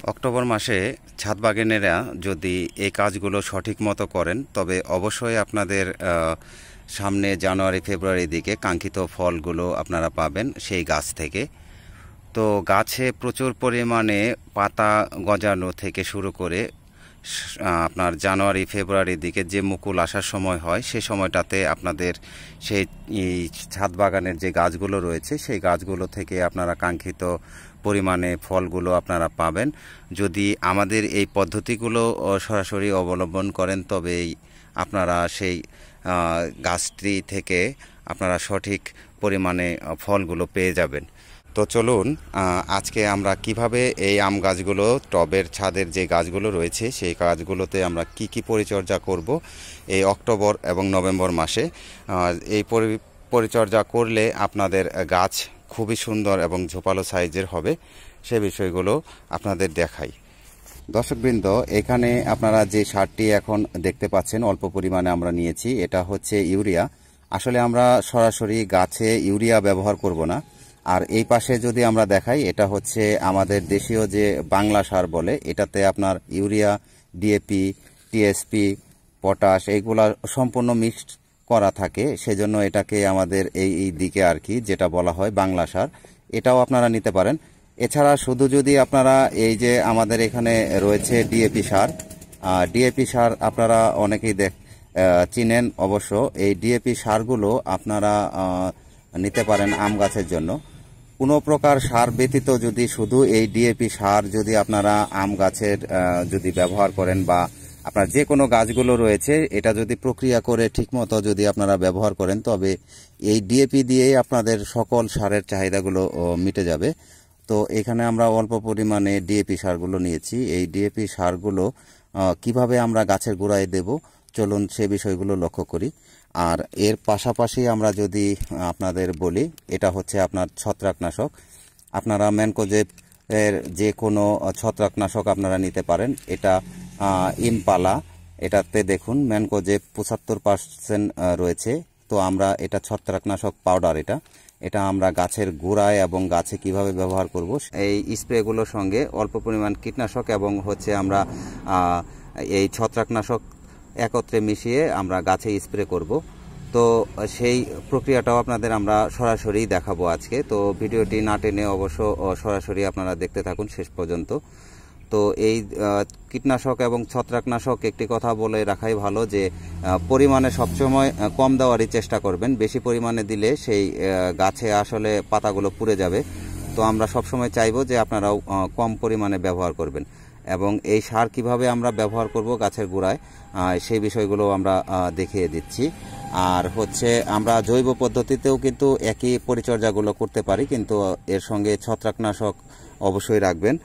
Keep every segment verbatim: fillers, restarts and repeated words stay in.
October মাসে ছাদ বাগানেরা যদি এই কাজগুলো সঠিক মতো করেন তবে অবশ্যই আপনাদের সামনে জানুয়ারি ফেব্রুয়ারির দিকে কাঙ্ক্ষিত ফলগুলো আপনারা পাবেন সেই গাছ থেকে। তো গাছে প্রচুর পরিমাণে পাতা গজানো থেকে শুরু করে আপনার জানুয়ারি ফেব্রুয়ারির দিকে যে মুকুল আসার সময় হয় সে সময়টাতে আপনাদের সেই ছাদ বাগানের যে গাছগুলো রয়েছে সেই গাছগুলো থেকে আপনারা কাঙ্ক্ষিত পরিমাণে ফলগুলো আপনারা পাবেন। যদি আমাদের এই পদ্ধতিগুলো সরাসরি অবলম্বন করেন তবেই আপনারা সেই গাছটি থেকে আপনারা সঠিক পরিমাণে ফলগুলো পেয়ে যাবেন। তো চলুন আজকে আমরা কিভাবে এই আম গাছগুলো টবের ছাদের যে গাছগুলো রয়েছে সেই গাছগুলোতে আমরা কি কি পরিচর্যা করব এই অক্টোবর এবং নভেম্বর মাসে। এই পরিচর্যা করলে আপনাদের গাছ খুবই সুন্দর এবং ঝোপালো সাইজের হবে, সে বিষয়গুলো আপনাদের দেখাই। দর্শকবৃন্দ, এখানে আপনারা যে সারটি এখন দেখতে পাচ্ছেন অল্প পরিমাণে আমরা নিয়েছি, এটা হচ্ছে ইউরিয়া। আসলে আমরা সরাসরি গাছে ইউরিয়া ব্যবহার করব না। আর এই পাশে যদি আমরা দেখাই, এটা হচ্ছে আমাদের দেশীয় যে বাংলা সার বলে, এটাতে আপনার ইউরিয়া, ডিএপি, টিএসপি, পটাশ এইগুলা সম্পূর্ণ মিক্সড করা থাকে, সেজন্য এটাকে আমাদের এই এই দিকে আর কি যেটা বলা হয় বাংলা সার, এটাও আপনারা নিতে পারেন। এছাড়া শুধু যদি আপনারা এই যে আমাদের এখানে রয়েছে ডিএপি সার, ডিএপি সার আপনারা অনেকেই দেখ চিনেন অবশ্য, এই ডিএপি সারগুলো আপনারা নিতে পারেন আম গাছের জন্য। কোনো প্রকার সার ব্যতীত যদি শুধু এই ডিএপি সার যদি আপনারা আম গাছের যদি ব্যবহার করেন বা আপনার যে কোনো গাছগুলো রয়েছে এটা যদি প্রক্রিয়া করে ঠিকমতো যদি আপনারা ব্যবহার করেন তবে এই ডিএপি দিয়েই আপনাদের সকল সারের চাহিদাগুলো মিটে যাবে। তো এখানে আমরা অল্প পরিমাণে ডিএপি সারগুলো নিয়েছি। এই ডিএপি সারগুলো কিভাবে আমরা গাছের গোড়ায় দেব চলুন সে বিষয়গুলো লক্ষ্য করি। আর এর পাশাপাশি আমরা যদি আপনাদের বলি, এটা হচ্ছে আপনার ছত্রাকনাশক। আপনারা ম্যানকোজেব এর যে কোনো ছত্রাকনাশক আপনারা নিতে পারেন। এটা ইমপালা, এটাতে দেখুন ম্যানকোজেব পঁচাত্তর পার্সেন্ট রয়েছে। তো আমরা এটা ছত্রাকনাশক পাউডার, এটা এটা আমরা গাছের গোড়ায় এবং গাছে কিভাবে ব্যবহার করব এই স্প্রেগুলোর সঙ্গে অল্প পরিমাণ কীটনাশক এবং হচ্ছে আমরা এই ছত্রাকনাশক একত্রে মিশিয়ে আমরা গাছে স্প্রে করব। তো সেই প্রক্রিয়াটাও আপনাদের আমরা সরাসরি দেখাবো আজকে। তো ভিডিওটি না টেনে অবশ্য সরাসরি আপনারা দেখতে থাকুন শেষ পর্যন্ত। তো এই কীটনাশক এবং ছত্রাকনাশক একটি কথা বলে রাখাই ভালো যে পরিমাণে সবসময় কম দেওয়ারই চেষ্টা করবেন। বেশি পরিমাণে দিলে সেই গাছে আসলে পাতাগুলো পুড়ে যাবে। তো আমরা সবসময় চাইবো যে আপনারাও কম পরিমাণে ব্যবহার করবেন। এবং এই সার কিভাবে আমরা ব্যবহার করব গাছের গোড়ায় সেই বিষয়গুলো আমরা দেখিয়ে দিচ্ছি। আর হচ্ছে আমরা জৈব পদ্ধতিতেও কিন্তু একই পরিচর্যাগুলো করতে পারি, কিন্তু এর সঙ্গে ছত্রাকনাশক অবশ্যই রাখবেন।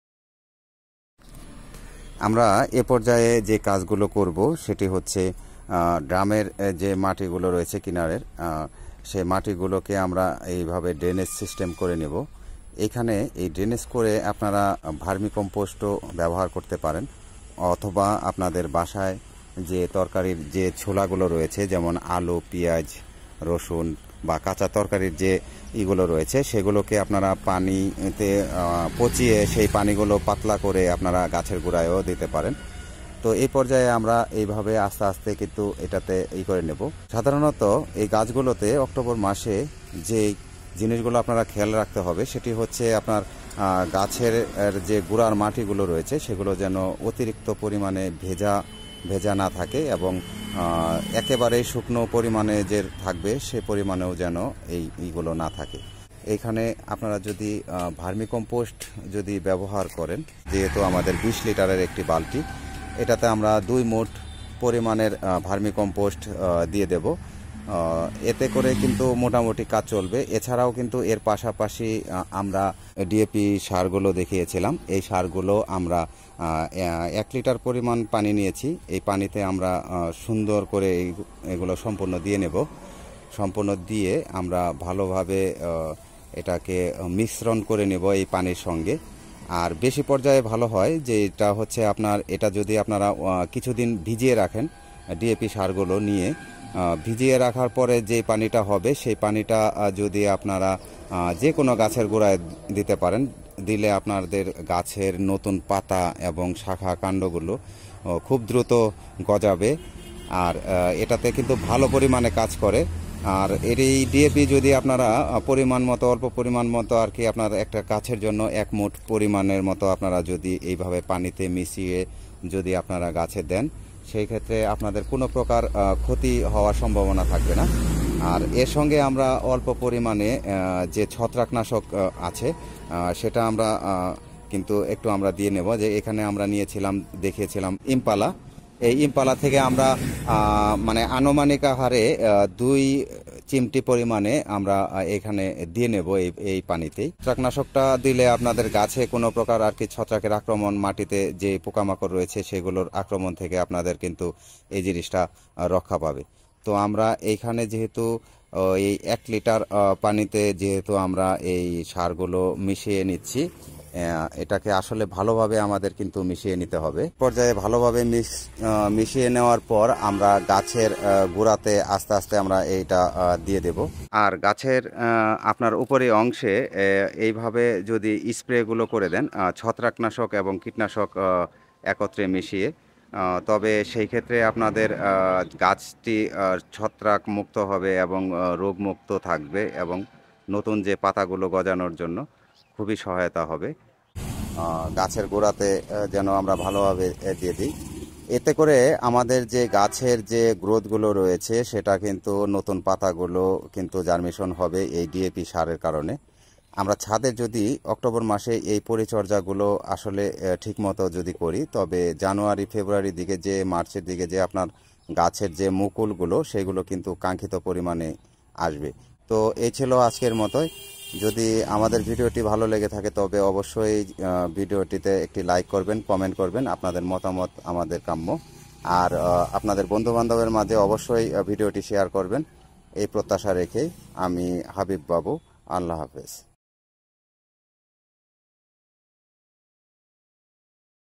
আমরা এ পর্যায়ে যে কাজগুলো করব সেটি হচ্ছে ড্রামের যে মাটিগুলো রয়েছে কিনারের, সেই মাটিগুলোকে আমরা এইভাবে ড্রেনেজ সিস্টেম করে নেব। এখানে এই ড্রেনেজ করে আপনারা ভার্মি কম্পোস্টও ব্যবহার করতে পারেন, অথবা আপনাদের বাসায় যে তরকারির যে ছোলাগুলো রয়েছে যেমন আলু, পেঁয়াজ, রসুন বা কাঁচা তরকারির যে ইগুলো রয়েছে সেগুলোকে আপনারা পানিতে পচিয়ে সেই পানিগুলো পাতলা করে আপনারা গাছের গোড়ায়ও দিতে পারেন। তো এই পর্যায়ে আমরা এইভাবে আস্তে আস্তে কিন্তু এটাতে ই করে নেব। সাধারণত এই গাছগুলোতে অক্টোবর মাসে যে জিনিসগুলো আপনারা খেয়াল রাখতে হবে সেটি হচ্ছে আপনার গাছের যে গোড়ার মাটিগুলো রয়েছে সেগুলো যেন অতিরিক্ত পরিমাণে ভেজা ভেজা না থাকে এবং একেবারেই শুকনো পরিমাণে যে থাকবে সে পরিমাণেও যেন এই এইগুলো না থাকে। এইখানে আপনারা যদি ভার্মি কম্পোস্ট যদি ব্যবহার করেন, যেহেতু আমাদের বিশ লিটারের একটি বালতি, এটাতে আমরা দুই মুঠ পরিমাণের ভার্মি কম্পোস্ট দিয়ে দেব। এতে করে কিন্তু মোটামুটি কাজ চলবে। এছাড়াও কিন্তু এর পাশাপাশি আমরা ডিএপি সারগুলো দেখিয়েছিলাম, এই সারগুলো আমরা এক লিটার পরিমাণ পানি নিয়েছি। এই পানিতে আমরা সুন্দর করে এগুলো সম্পূর্ণ দিয়ে নেব। সম্পূর্ণ দিয়ে আমরা ভালোভাবে এটাকে মিশ্রণ করে নেব এই পানির সঙ্গে। আর বেশি পর্যায়ে ভালো হয় যে এটা হচ্ছে আপনার এটা যদি আপনারা কিছুদিন ভিজিয়ে রাখেন, ডিএপি সারগুলো নিয়ে ভিজিয়ে রাখার পরে যে পানিটা হবে সেই পানিটা যদি আপনারা যে কোনো গাছের গোড়ায় দিতে পারেন, দিলে আপনাদের গাছের নতুন পাতা এবং শাখা কাণ্ডগুলো খুব দ্রুত গজাবে। আর এটাতে কিন্তু ভালো পরিমাণে কাজ করে। আর এর এই ডিএপি যদি আপনারা পরিমাণ মতো অল্প পরিমাণ মতো আর কি আপনার একটা গাছের জন্য এক মুঠ পরিমাণের মতো আপনারা যদি এইভাবে পানিতে মিশিয়ে যদি আপনারা গাছে দেন, সেই ক্ষেত্রে আপনাদের কোনো প্রকার ক্ষতি হওয়ার সম্ভাবনা থাকবে না। আর এর সঙ্গে আমরা অল্প পরিমাণে যে ছত্রাকনাশক আছে সেটা আমরা কিন্তু একটু আমরা দিয়ে নেব। যে এখানে আমরা নিয়েছিলাম, দেখিয়েছিলাম ইম্পালা। এই ইম্পালা থেকে আমরা মানে আনুমানিক হারে দুই চিমটি পরিমাণে আমরা এখানে দিয়ে নেব এই এই পানিতেই। ছত্রাকনাশকটা দিলে আপনাদের গাছে কোনো প্রকার আর কি ছত্রাকের আক্রমণ, মাটিতে যে পোকামাকড় রয়েছে সেগুলোর আক্রমণ থেকে আপনাদের কিন্তু এই জিনিসটা রক্ষা পাবে। তো আমরা এইখানে যেহেতু এই এক লিটার পানিতে যেহেতু আমরা এই সারগুলো মিশিয়ে নিচ্ছি, এটাকে আসলে ভালোভাবে আমাদের কিন্তু মিশিয়ে নিতে হবে। পর্যায়ে ভালোভাবে মিশ মিশিয়ে নেওয়ার পর আমরা গাছের গোড়াতে আস্তে আস্তে আমরা এইটা দিয়ে দেব। আর গাছের আপনার উপরে অংশে এইভাবে যদি স্প্রেগুলো করে দেন ছত্রাকনাশক এবং কীটনাশক একত্রে মিশিয়ে, তবে সেই ক্ষেত্রে আপনাদের গাছটি ছত্রাক মুক্ত হবে এবং রোগমুক্ত থাকবে এবং নতুন যে পাতাগুলো গজানোর জন্য খুবই সহায়তা হবে। গাছের গোড়াতে যেন আমরা ভালোভাবে দিয়ে দিই। এতে করে আমাদের যে গাছের যে গ্রোথগুলো রয়েছে সেটা কিন্তু নতুন পাতাগুলো কিন্তু জার্মিশন হবে এই ডিএপি সারের কারণে। আমরা ছাদে যদি অক্টোবর মাসে এই পরিচর্যাগুলো আসলে ঠিকমতো যদি করি, তবে জানুয়ারি ফেব্রুয়ারির দিকে যে মার্চের দিকে যে আপনার গাছের যে মুকুলগুলো সেগুলো কিন্তু কাঙ্ক্ষিত পরিমাণে আসবে। তো এই ছিল আজকের মতোই। যদি আমাদের ভিডিওটি ভালো লেগে থাকে তবে অবশ্যই ভিডিওটিতে একটি লাইক করবেন, কমেন্ট করবেন, আপনাদের মতামত আমাদের কাম্য। আর আপনাদের বন্ধুবান্ধবের মাঝে অবশ্যই ভিডিওটি শেয়ার করবেন, এই প্রত্যাশা রেখেই আমি হাবিব বাবু, আল্লাহ হাফেজ।